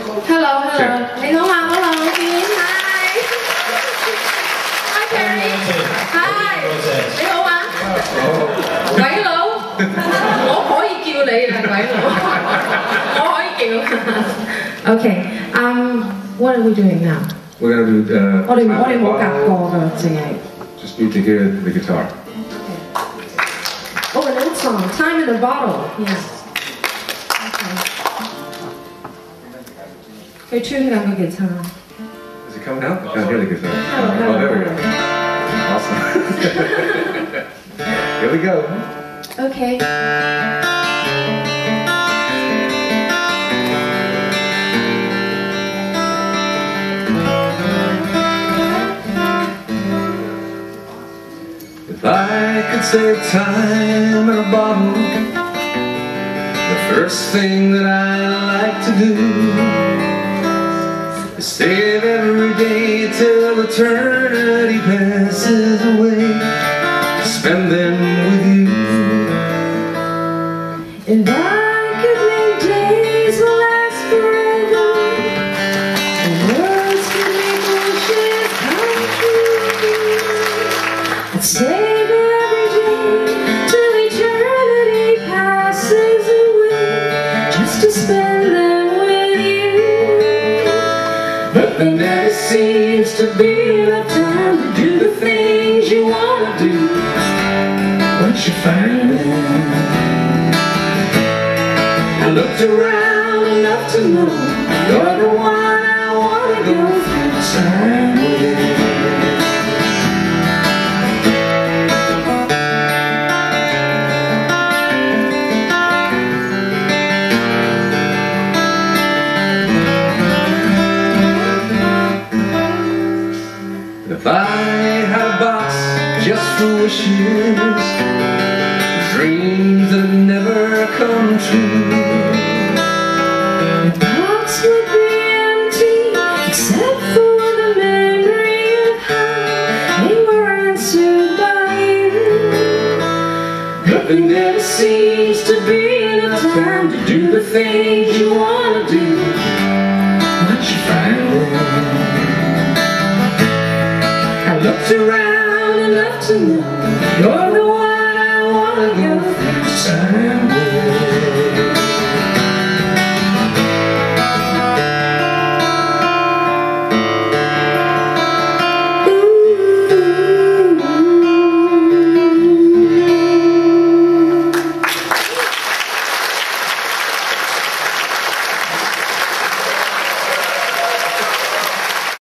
Hello,你好嗎 ？Hello， Hi Carrie， Hi， 你好嗎？鬼佬，我可以叫你啦，鬼佬，我可以叫。Okay, what are we doing now? We're gonna do. 我哋冇夾過㗎，淨係。 Just need to hear the guitar. Oh, an old song, Time in a Bottle. Yes. Okay. 佢吹兩個 guitar. Is it coming out? I can't hear the guitar. No, Oh, there we go. Awesome. Here we go. Okay. If I could save time in a bottle, the first thing that I like to do is save every day till eternity passes away, spend them with you. If I could make days will last forever, and words could make wishes come true, I'd save every day till eternity passes away, just to spend them with you. But there never seems to be enough time to do the things you want to do. Once you find them, I looked around enough to know you're the one I want to go through time with. If I had a box just for wishes, dreams that never come true, The box would be empty except for the memory of how they were answered by you. but there never seems to be enough time to do the things you want to do.